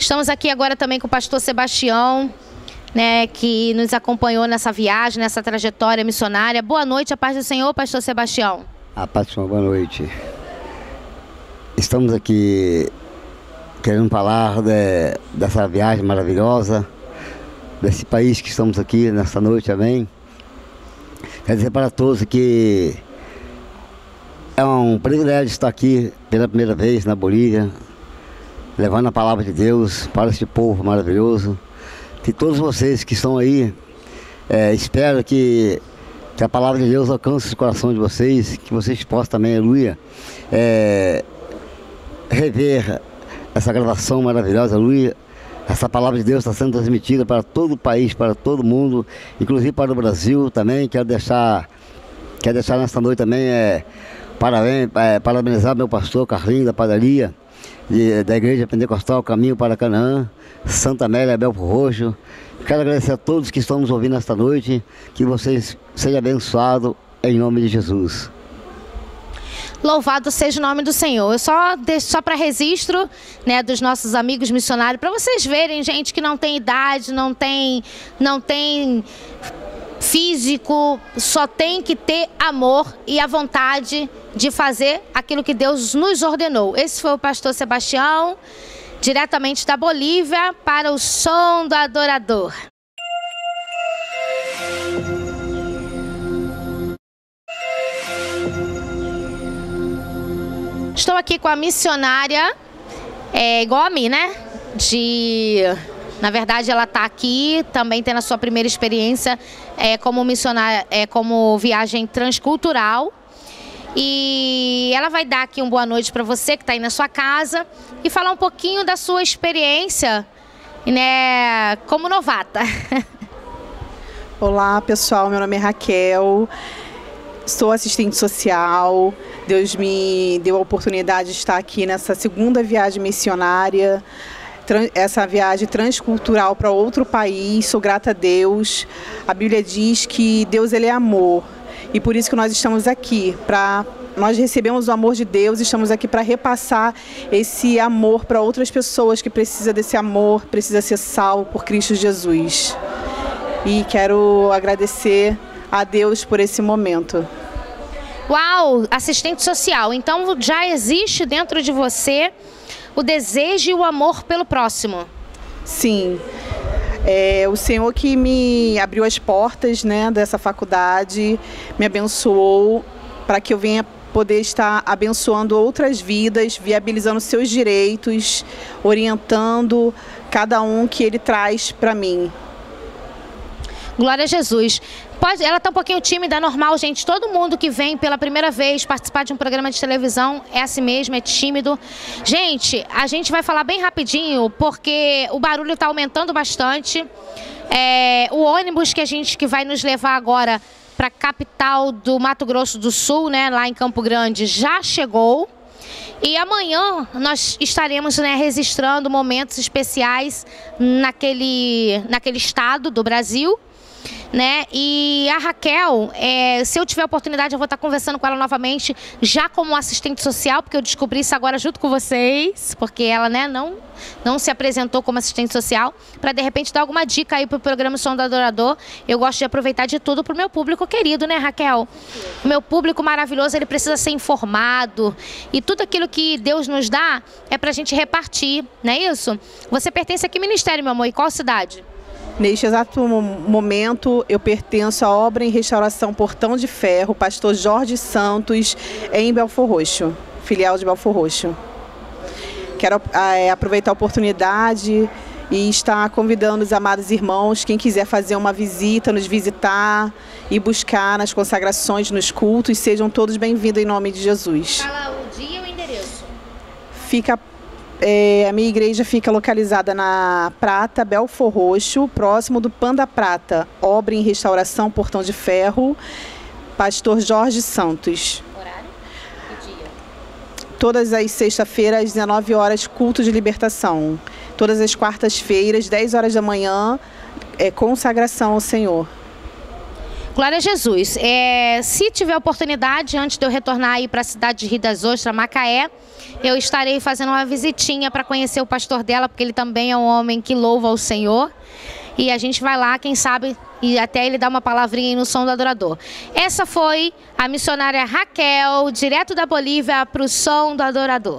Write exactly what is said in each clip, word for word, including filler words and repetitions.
Estamos aqui agora também com o pastor Sebastião, né, que nos acompanhou nessa viagem, nessa trajetória missionária. Boa noite, a paz do Senhor, pastor Sebastião. A paz do Senhor, boa noite. Estamos aqui querendo falar de, dessa viagem maravilhosa, desse país que estamos aqui nessa noite, amém? Quero dizer para todos que é um privilégio estar aqui pela primeira vez na Bolívia, levando a palavra de Deus para este povo maravilhoso. Que todos vocês que estão aí, é, espero que, que a palavra de Deus alcance o coração de vocês, que vocês possam também, aleluia, é, rever essa gravação maravilhosa, aleluia. Essa palavra de Deus está sendo transmitida para todo o país, para todo mundo, inclusive para o Brasil também. Quero deixar, quero deixar nesta noite também, é, parabéns, é, parabenizar meu pastor Carlinhos da padaria, de, da Igreja Pentecostal Caminho para Canaã, Santa Amélia, Belfor Roxo. Quero agradecer a todos que estão nos ouvindo esta noite, que vocês sejam abençoados em nome de Jesus. Louvado seja o nome do Senhor. Eu só deixo só para registro, né, dos nossos amigos missionários, para vocês verem, gente, que não tem idade, não tem, não tem físico, só tem que ter amor e a vontade de fazer aquilo que Deus nos ordenou. Esse foi o pastor Sebastião, diretamente da Bolívia, para o som do adorador. Estou aqui com a missionária, é, igual a mim, né? De... Na verdade, ela está aqui, também tendo a sua primeira experiência é, como missionária, é, como viagem transcultural. E ela vai dar aqui uma boa noite para você que está aí na sua casa e falar um pouquinho da sua experiência, né, como novata. Olá, pessoal, meu nome é Raquel, sou assistente social. Deus me deu a oportunidade de estar aqui nessa segunda viagem missionária, essa viagem transcultural para outro país. Sou grata a Deus. A Bíblia diz que Deus, ele é amor, e por isso que nós estamos aqui, para nós recebemos o amor de Deus, estamos aqui para repassar esse amor para outras pessoas que precisam desse amor, precisa ser salvo por Cristo Jesus. E quero agradecer a Deus por esse momento. Uau, assistente social, então já existe dentro de você o desejo e o amor pelo próximo? Sim, é o Senhor que me abriu as portas, né, dessa faculdade, me abençoou para que eu venha poder estar abençoando outras vidas, viabilizando seus direitos, orientando cada um que Ele traz para mim. Glória a Jesus. Pode, ela está um pouquinho tímida, é normal, gente. Todo mundo que vem pela primeira vez participar de um programa de televisão é assim mesmo, é tímido. Gente, a gente vai falar bem rapidinho, porque o barulho está aumentando bastante. É, o ônibus que a gente que vai nos levar agora para a capital do Mato Grosso do Sul, né, lá em Campo Grande, já chegou. E amanhã nós estaremos, né, registrando momentos especiais naquele, naquele estado do Brasil. Né? E a Raquel, é, se eu tiver a oportunidade, eu vou estar conversando com ela novamente, já como assistente social, porque eu descobri isso agora junto com vocês, porque ela, né, não, não se apresentou como assistente social, para de repente dar alguma dica aí para o programa Som do Adorador. Eu gosto de aproveitar de tudo para o meu público querido, né, Raquel? O meu público maravilhoso, ele precisa ser informado, e tudo aquilo que Deus nos dá é para a gente repartir, não é isso? Você pertence a que ministério, meu amor, e qual cidade? Neste exato momento, eu pertenço à Obra em Restauração Portão de Ferro, pastor Jorge Santos, em Belfor Roxo, filial de Belfor Roxo. Quero é, aproveitar a oportunidade e estar convidando os amados irmãos, quem quiser fazer uma visita, nos visitar e buscar nas consagrações, nos cultos, sejam todos bem-vindos em nome de Jesus. Fala o dia e o endereço. Fica É, a minha igreja fica localizada na Prata, Belfor Roxo, próximo do Panda Prata, Obra em Restauração Portão de Ferro, pastor Jorge Santos. Horário e dia? Todas as sextas-feiras, às dezenove horas, culto de libertação. Todas as quartas-feiras, dez horas da manhã, é consagração ao Senhor. Glória a Jesus. É, se tiver oportunidade, antes de eu retornar aí para a cidade de Rio das Ostras, Macaé, eu estarei fazendo uma visitinha para conhecer o pastor dela, porque ele também é um homem que louva ao Senhor. E a gente vai lá, quem sabe, e até ele dar uma palavrinha aí no Som do Adorador. Essa foi a missionária Raquel, direto da Bolívia para o Som do Adorador.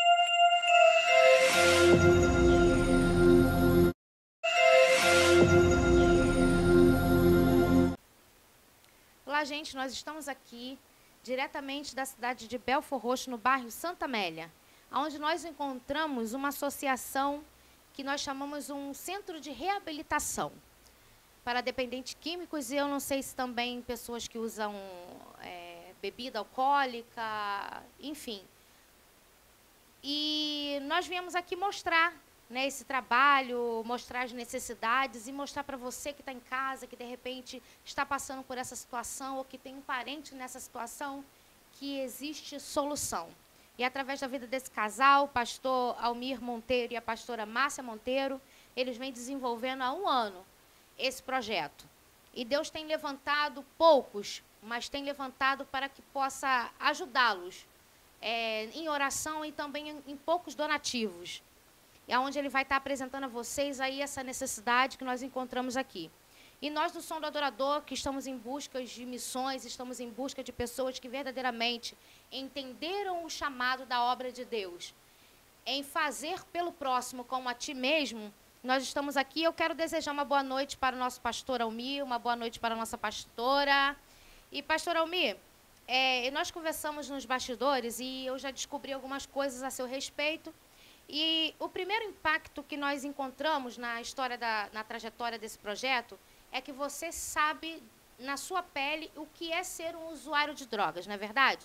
Olá, gente, nós estamos aqui diretamente da cidade de Belford Roxo, no bairro Santa Amélia, onde nós encontramos uma associação que nós chamamos um centro de reabilitação para dependentes químicos, e eu não sei se também pessoas que usam é, bebida alcoólica, enfim. E nós viemos aqui mostrar, né, esse trabalho, mostrar as necessidades e mostrar para você que está em casa, que de repente está passando por essa situação ou que tem um parente nessa situação, que existe solução. E através da vida desse casal, o pastor Almir Monteiro e a pastora Márcia Monteiro, eles vêm desenvolvendo há um ano esse projeto. E Deus tem levantado poucos, mas tem levantado para que possa ajudá-los é, em oração e também em, em poucos donativos. É onde ele vai estar apresentando a vocês aí essa necessidade que nós encontramos aqui. E nós do Som do Adorador, que estamos em busca de missões, estamos em busca de pessoas que verdadeiramente entenderam o chamado da obra de Deus, em fazer pelo próximo como a ti mesmo, nós estamos aqui. Eu quero desejar uma boa noite para o nosso pastor Almir, uma boa noite para a nossa pastora. E, pastor Almir, é, nós conversamos nos bastidores e eu já descobri algumas coisas a seu respeito. E o primeiro impacto que nós encontramos na história, da, na trajetória desse projeto, é que você sabe, na sua pele, o que é ser um usuário de drogas, não é verdade?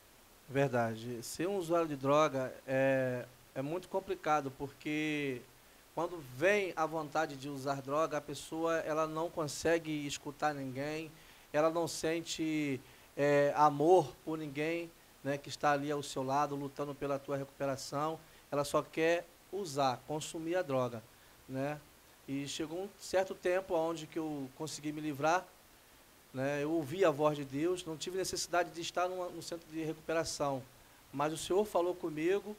Verdade. Ser um usuário de droga é, é muito complicado, porque quando vem a vontade de usar droga, a pessoa ela não consegue escutar ninguém, ela não sente é, amor por ninguém, né, que está ali ao seu lado, lutando pela tua recuperação. Ela só quer usar, consumir a droga, né? E chegou um certo tempo onde que eu consegui me livrar, né? Eu ouvi a voz de Deus, não tive necessidade de estar numa, no centro de recuperação, mas o Senhor falou comigo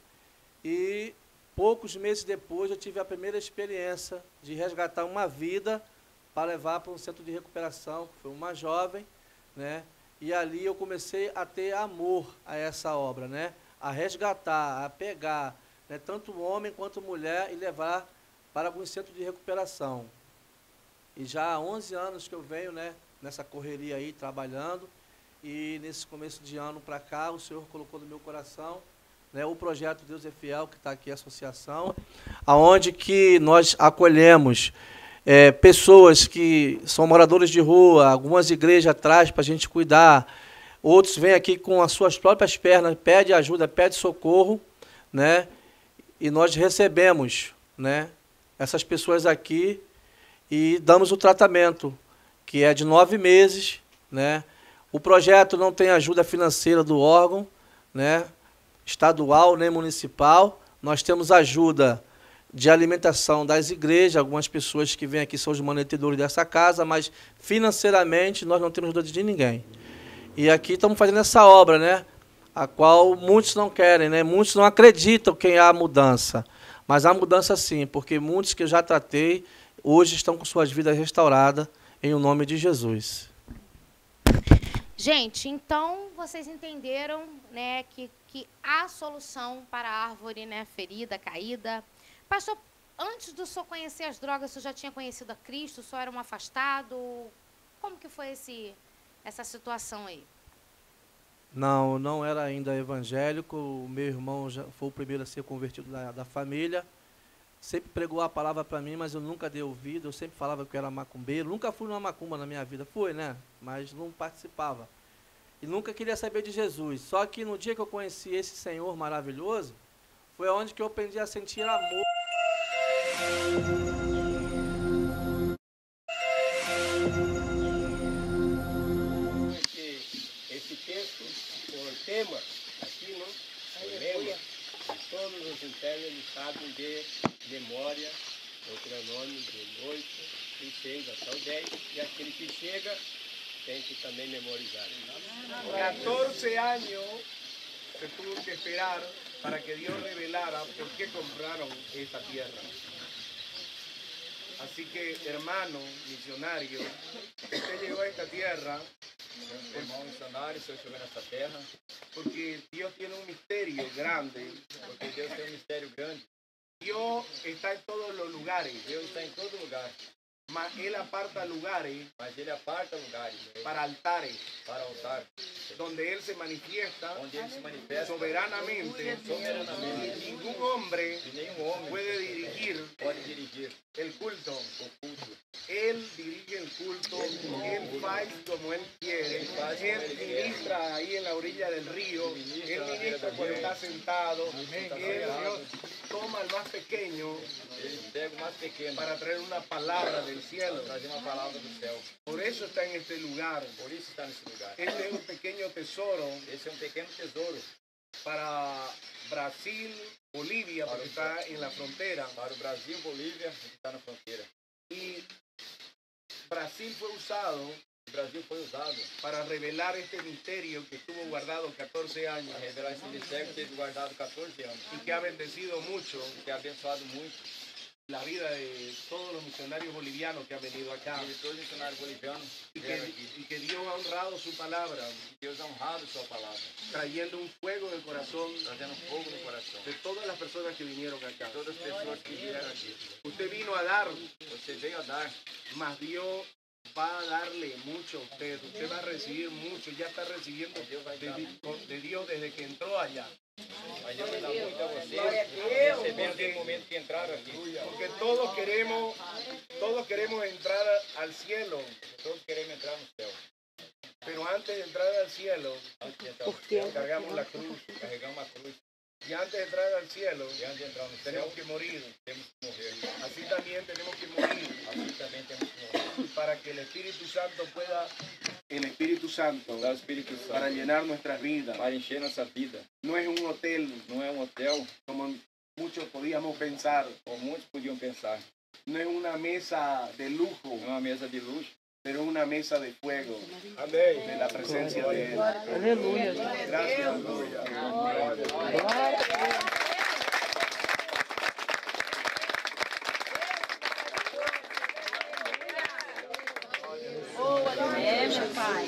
e poucos meses depois eu tive a primeira experiência de resgatar uma vida para levar para um centro de recuperação. Foi uma jovem, né? E ali eu comecei a ter amor a essa obra, né? A resgatar, a pegar, né, tanto homem quanto mulher e levar para alguns centros de recuperação. E já há onze anos que eu venho, né, nessa correria aí, trabalhando, e nesse começo de ano para cá, o Senhor colocou no meu coração, né, o projeto Deus é Fiel, que está aqui, a associação, aonde que nós acolhemos é, pessoas que são moradores de rua, algumas igrejas atrás para a gente cuidar, outros vêm aqui com as suas próprias pernas, pede ajuda, pede socorro, né, e nós recebemos, né, essas pessoas aqui e damos o tratamento, que é de nove meses, né? O projeto não tem ajuda financeira do órgão, né, estadual nem municipal. Nós temos ajuda de alimentação das igrejas, algumas pessoas que vêm aqui são os mantenedores dessa casa, mas financeiramente nós não temos ajuda de ninguém. E aqui estamos fazendo essa obra, né, a qual muitos não querem, né? Muitos não acreditam que há mudança. Mas há mudança sim, porque muitos que eu já tratei, hoje estão com suas vidas restauradas, em o nome de Jesus. Gente, então vocês entenderam, né, que, que há solução para a árvore, né, ferida, caída. Pastor, antes do senhor conhecer as drogas, o senhor já tinha conhecido a Cristo? O senhor era um afastado? Como que foi esse, essa situação aí? Não, não era ainda evangélico. O meu irmão já foi o primeiro a ser convertido da, da família. Sempre pregou a palavra para mim, mas eu nunca dei ouvido. Eu sempre falava que eu era macumbeiro. Nunca fui numa macumba na minha vida. Fui, né? Mas não participava. E nunca queria saber de Jesus. Só que no dia que eu conheci esse Senhor maravilhoso, foi onde que eu aprendi a sentir amor. Esse texto, o tema aqui, não? O lema, todos os internos eles sabem de memória, Deuteronômio de oito, de seis até o dez, e aquele que chega tem que também memorizar. catorce años se tuvo que esperar para que Dios revelara por qué compraron esta tierra. Así que, hermano misionario, usted llegó a esta tierra, Irmão missionário, se eu estiver nessa terra, porque Dios tiene un misterio grande. porque Deus tem um mistério grande. Dios está en todos los lugares, Deus está em todo lugar, mas Él aparta lugares mas Ele aparta lugares para altares, para altar, donde Él se manifiesta onde Ele se manifesta soberanamente. soberanamente. Ningún hombre E nenhum homem puede dirigir pode dirigir el culto. o culto. Él dirige el culto, Él faz como Él quiere, Él ministra ahí en la orilla del río, Él ministra cuando está sentado, Él toma al más pequeño Ele pega o mais pequeno para traer una palabra del cielo. para trazer uma palavra do céu. Por eso está en este lugar. Por isso está nesse lugar. Este es un pequeño tesoro Esse é um pequeno tesouro para Brasil, Bolivia, porque está en la frontera. para o Brasil, Bolívia, que está na fronteira. Y Brasil fue usado O Brasil foi usado para revelar este misterio que estuvo guardado catorce años para revelar esse mistério que teve guardado catorze anos, y que ha bendecido mucho que ha abençoado muito la vida de todos los misionarios bolivianos que han venido acá e de todos os missionários bolivianos y que vieram que, aqui. y que Dios ha honrado su palabra, Deus ha honrado sua palavra, trayendo un fuego en el corazón trazendo fogo no coração. de todas las personas que vinieron acá. Todas as pessoas que vieram aqui. Usted vino a dar, Você veio a dar, mas Dios va a darle mucho a usted. Usted va a recibir mucho, ya está recibiendo de, de Dios desde que entró allá. mas Deus vai dar muito a você, recebendo desde o momento que entraram aqui. Porque todos queremos, todos queremos entrar al cielo, Todos queremos entrar no céu. pero antes de entrar al cielo, Antes de entrar no céu, cargamos la cruz. carregamos a cruz. Y antes de entrar al cielo, E antes de entrar no céu, tenemos que morir. temos que morrer. Así también tenemos que morir Assim também temos que morrer. para que el Espíritu Santo pueda, el Espíritu Santo, Dar o Espírito Santo para llenar nuestras vidas. para encher nossa vida. No es un hotel Não é um hotel, como muchos podíamos pensar. como muitos podiam pensar. No es una mesa de lujo, Não é uma mesa de luxo. pero es una mesa de fuego, Amém. de la presencia de Él. Aleluia. Gracias. É, meu pai.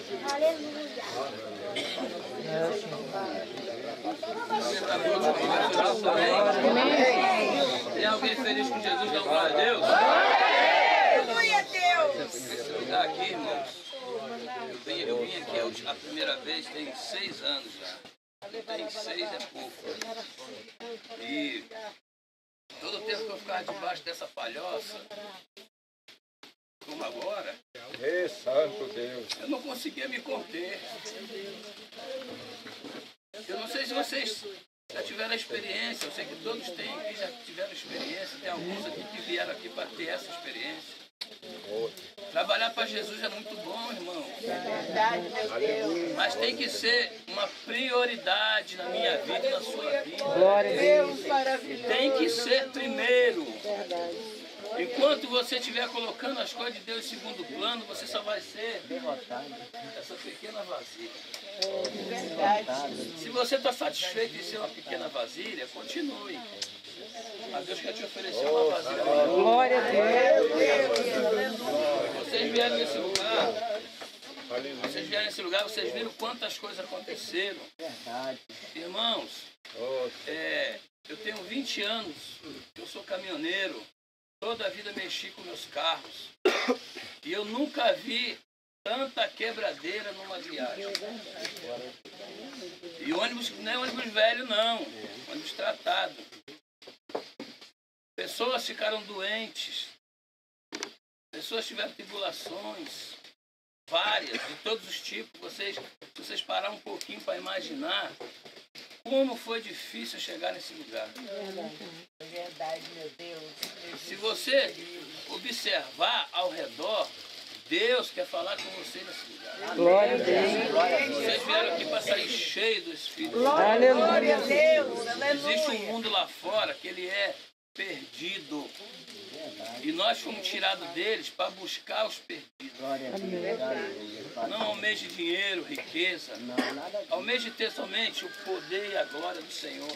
Tem alguém feliz com Jesus? Dá um glória a Deus. Aleluia, Deus. Esse lugar aqui, irmãos, eu vim, eu vim aqui a primeira vez tem seis anos já. Tem seis é pouco. E todo o tempo que eu ficava debaixo dessa palhoça, como agora, Ei, santo Deus. eu não conseguia me conter. Eu não sei se vocês já tiveram a experiência, eu sei que todos têm aqui, já tiveram experiência, tem alguns aqui que vieram aqui para ter essa experiência. Trabalhar para Jesus é muito bom, irmão. Mas tem que ser uma prioridade na minha vida e na sua vida. Glória a Deus. Tem que ser primeiro. Enquanto você estiver colocando as coisas de Deus em segundo plano, você só vai ser essa pequena vasilha. Se você está satisfeito em ser uma pequena vasilha, continue. Mas Deus quer te oferecer uma vasilha. Glória a Deus. Vocês vieram nesse lugar, vocês vieram nesse lugar, vocês viram quantas coisas aconteceram. Irmãos, é, eu tenho vinte anos, eu sou caminhoneiro, toda a vida mexi com meus carros. E eu nunca vi tanta quebradeira numa viagem. E ônibus, não é ônibus velho não, ônibus tratado. Pessoas ficaram doentes, pessoas tiveram tribulações, várias, de todos os tipos. Vocês, se vocês parar um pouquinho para imaginar como foi difícil chegar nesse lugar. É verdade, meu Deus. Se você observar ao redor, Deus quer falar com você nesse lugar. Glória a Deus. Vocês vieram aqui para sair cheio do Espírito. Aleluia. Deus, Existe um mundo lá fora que ele é perdidos. E nós fomos tirados deles para buscar os perdidos. Não almeje dinheiro, riqueza. Almeje ter somente o poder e a glória do Senhor.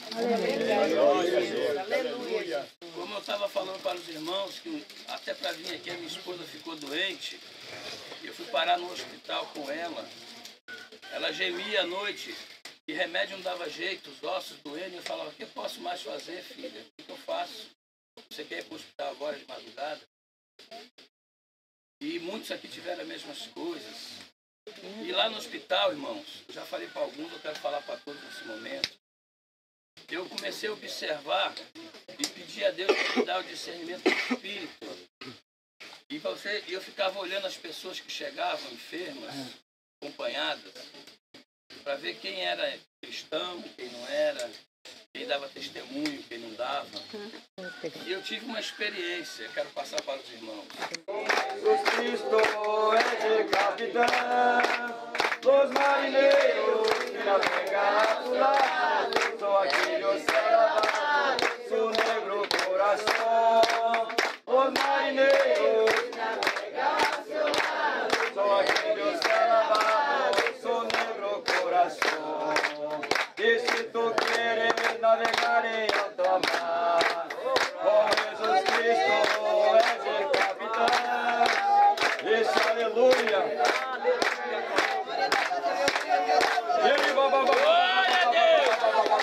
Aleluia. Como eu estava falando para os irmãos, que até para vir aqui a minha esposa ficou doente. Eu fui parar no hospital com ela. Ela gemia à noite e remédio não dava jeito, os ossos doendo. Eu falava, o que eu posso mais fazer, filha? O que eu faço? Você quer ir para o hospital agora de madrugada? E muitos aqui tiveram as mesmas coisas. E lá no hospital, irmãos, eu já falei para alguns, eu quero falar para todos nesse momento. Eu comecei a observar e pedir a Deus para me dar o discernimento do Espírito. E você, eu ficava olhando as pessoas que chegavam enfermas, acompanhadas, para ver quem era cristão, quem não era, quem dava testemunho, quem não dava. E eu tive uma experiência, quero passar para os irmãos. Jesus Cristo é de capitão, os marinheiros que navegam a su lado, são aquellos que alaban su negro coração. Os marinheiros que navegam a su lado, são aquellos que alaban su negro coração. E se tu queres navegar em alta mar, com Jesus Cristo é de capitão. Esse aleluia. Glória a Deus!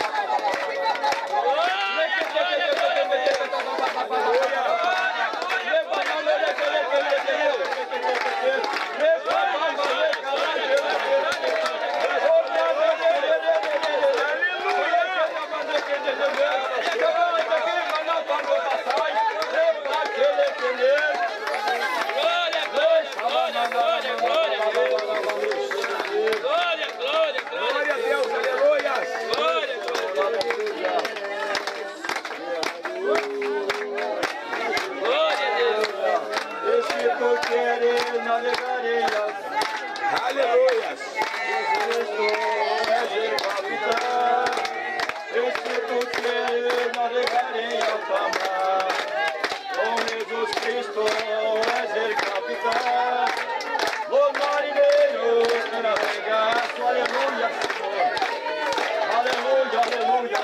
Aleluia! Cristo é de capitão. E se tu queres navegar em alta mar, com Jesus Cristo é de capitão. Os marinheiros que navegam, aleluia, Senhor. Aleluia, aleluia,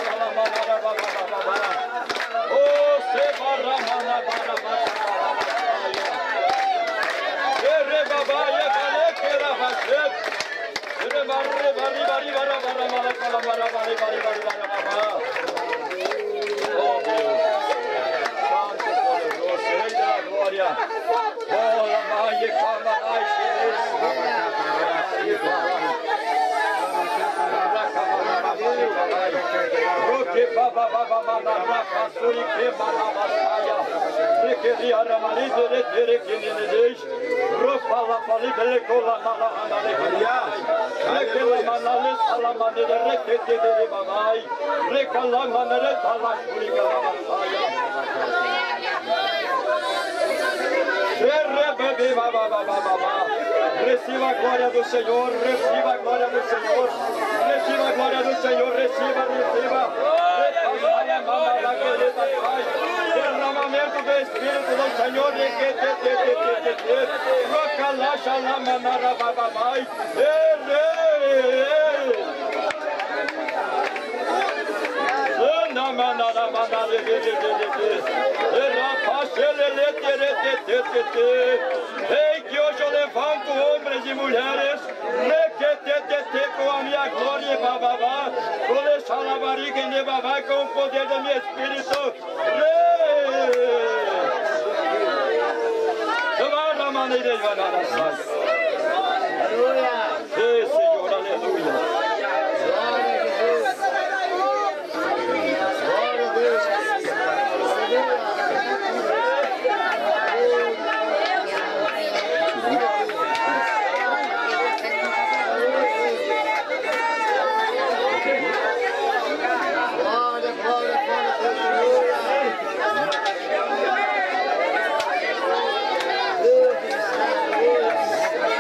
oh, se barra, barra, barra, barra. Oh Deus, Santo poderoso, Rei da glória, bola, mãe, calma, ai, Roque baba baba manara pasuri que manabasaya, requeria ramarido de tere que nenedes, rofa la fali bele cola mala analeria, requela manale salamane de requete de babai, recala manere tala shuriga masaya. Receba a glória do Senhor, receba a glória do Senhor, receba a glória do Senhor, receba, receba. Derramamento do Espírito do Senhor, rocalacha la manara babamai, na manara manara ei, que hoje eu levanto homens e mulheres com a minha glória e bababá, vou deixar a barriga e babá com o poder do meu Espírito. Aleluia! Ei, Senhor, aleluia! Glória a Deus! Glória, glória, glória!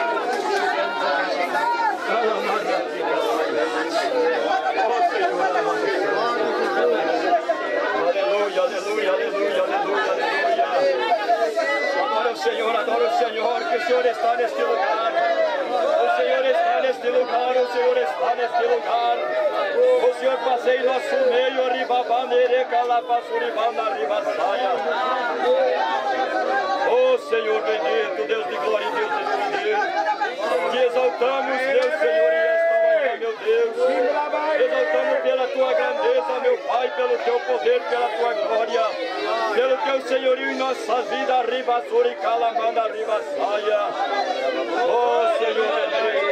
neste lugar. O Senhor passe em nosso meio, Ribabandere, Calapassuribanda, Ribasaia. Oh Senhor bendito, Deus de glória e Deus de poder, te exaltamos, Deus Senhor, e esta manhã, meu Deus, te exaltamos pela tua grandeza, meu Pai, pelo teu poder, pela tua glória, pelo teu senhorio em nossas vidas, Ribassuri, Calamanda, Ribasaia. Oh Senhor bendito,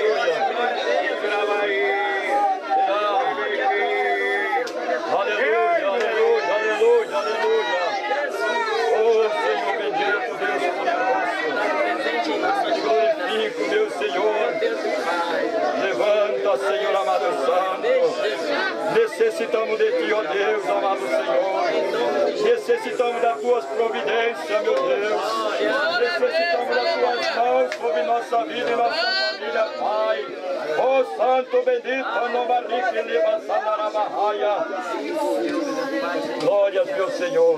aleluia, aleluia, aleluia, aleluia. Oh Senhor bendito, Deus poderoso, te glorifico, Deus Senhor. Levanta, Senhor amado Santo. Necessitamos de ti, ó Deus, amado Senhor. Necessitamos das tuas providências, meu Deus. Necessitamos das tuas mãos sobre nossa vida e nossa família, Pai. Oh Santo bendito, no barrique leva Sanarabahaia. Glórias, meu Senhor.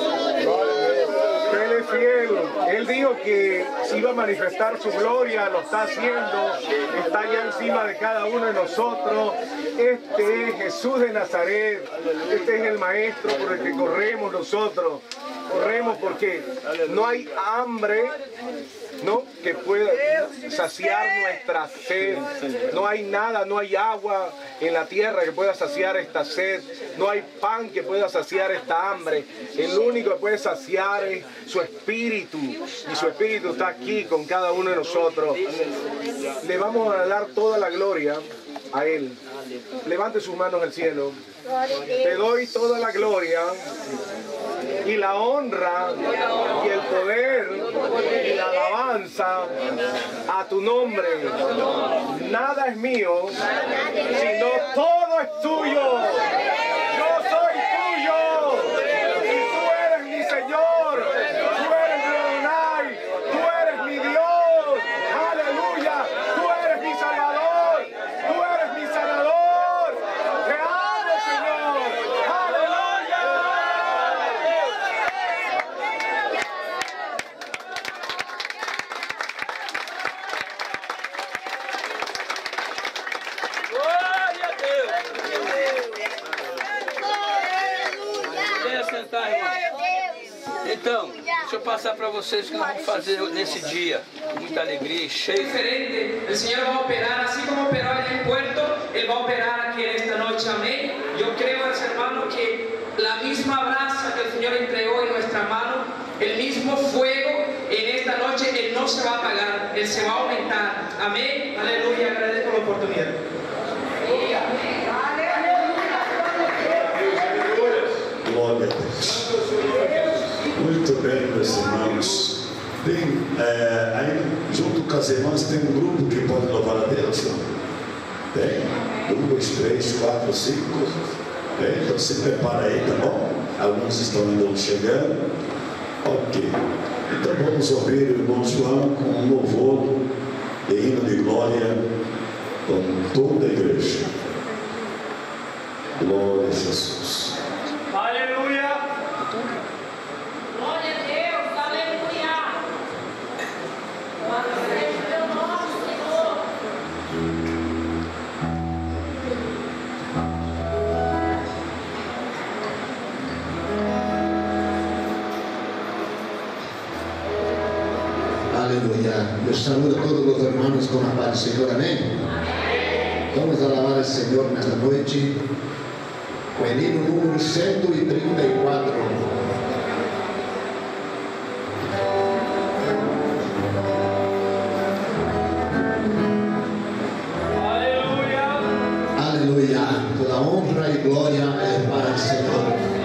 Él es fiel. Él dijo que se iba a manifestar su gloria, lo está haciendo, está ya encima de cada uno de nosotros. Este es Jesús de Nazaret, este es el Maestro por el que corremos nosotros. Corremos porque no hay hambre, ¿no?, que pueda saciar nuestra sed. No hay nada, no hay agua en la tierra que pueda saciar esta sed. No hay pan que pueda saciar esta hambre. El único que puede saciar es su espíritu. Y su espíritu está aquí con cada uno de nosotros. Le vamos a dar toda la gloria a Él. Levante sus manos al cielo. Te doy toda la gloria y la honra y el poder y la alabanza a tu nombre. Nada es mío, sino todo es tuyo. Yo soy tuyo y tú eres mi Señor. Tú eres mi Adonai. Tú eres mi Dios. Aleluya. Tú eres mi Salvador. Tú eres mi sanador. Te amo, Señor. Aleluya. Glória a Deus! Venha sentar, irmão. Então, deixa eu passar para vocês o que nós vamos fazer nesse dia, com muita alegria e cheio. Diferente, el Señor va a operar, así como operó en el puerto, Él va a operar aquí en esta noche, amén. Yo creo, hermano, que la misma brasa que el Señor entregó en nuestra mano, el mismo fuego en esta noche, Él no se va a apagar, Él se va a aumentar, amén. Aleluya, agradezco la oportunidad. Glória a Deus. Muito bem, meus irmãos. Tem, é, aí, junto com as irmãs, tem um grupo que pode louvar a Deus? Não? Tem? Um, dois, três, quatro, cinco. Tem? Então se prepara aí, tá bom? Alguns estão ainda chegando. Ok. Então vamos ouvir o irmão João com um louvor e hino de glória com toda a igreja. Glória a Jesus. Aleluya. Glória a Deus, aleluia. Louvado seja o nosso Senhor. Aleluya. Los saludo a todos los hermanos con la paz del Señor. Amén. Vamos a alabar al Señor en esta noche. O hino número ciento treinta y cuatro. Aleluya. Aleluya. Toda honra y gloria es para el Señor.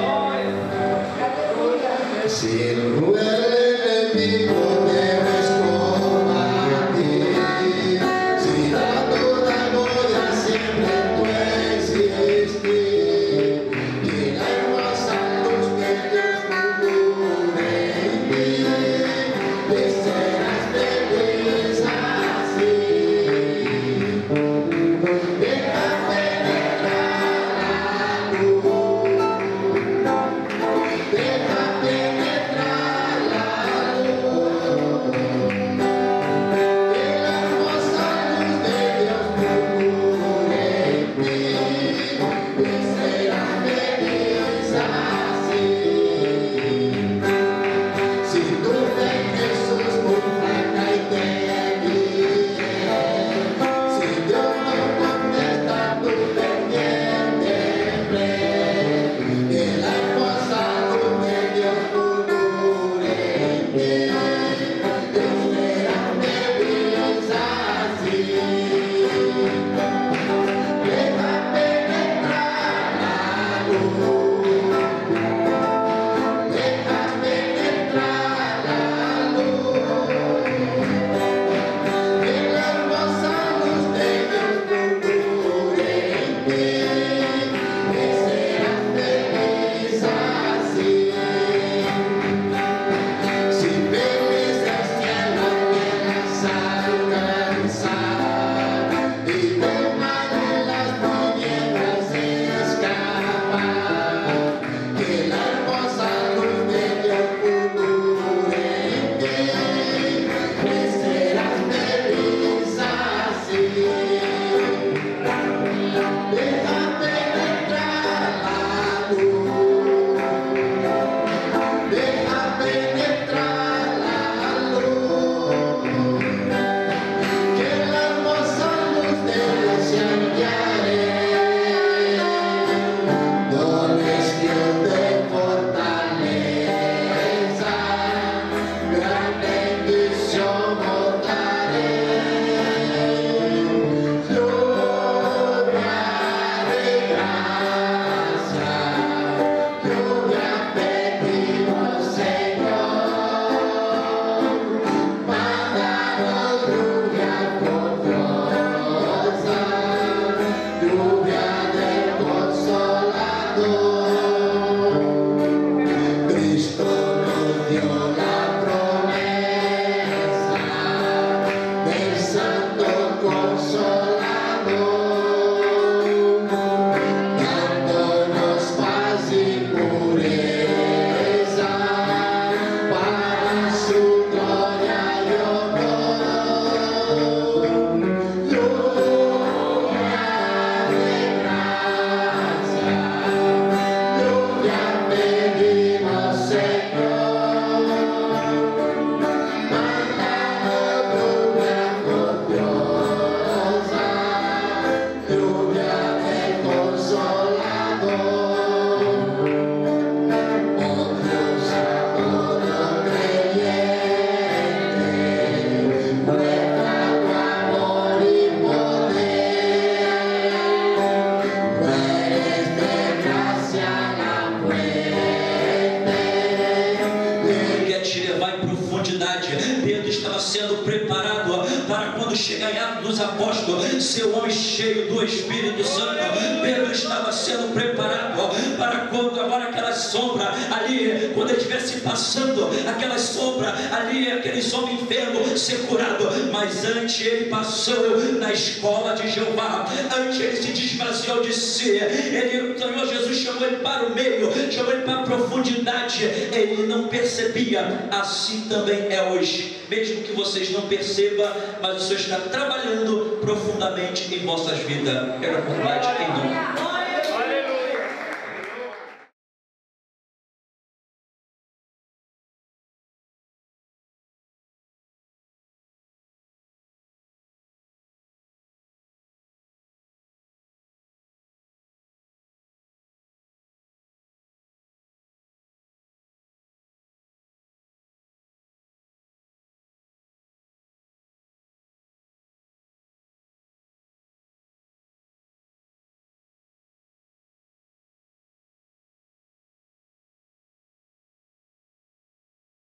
Si el cruel enemigo me responda a ti, si da toda gloria siempre tú existes, llegar más altos que Dios nube en mí, deseas belleza así, deja penetrar la luz, deja penetrar Atos dos Apóstolos, seu homem cheio do Espírito Santo, Pedro estava sendo preparado para quando agora aquela sombra ali, quando ele estivesse passando aquela sombra ali, aquele homem enfermo ser curado. Mas antes ele passou na escola de Jeová, antes ele se desvaziou de si, ele, o Senhor Jesus chamou ele para o meio, chamou ele para a profundidade, ele não percebia. Assim também é hoje, mesmo que vocês não percebam, mas o Senhor está trabalhando profundamente em vossas vidas. Quero a oportunidade em nome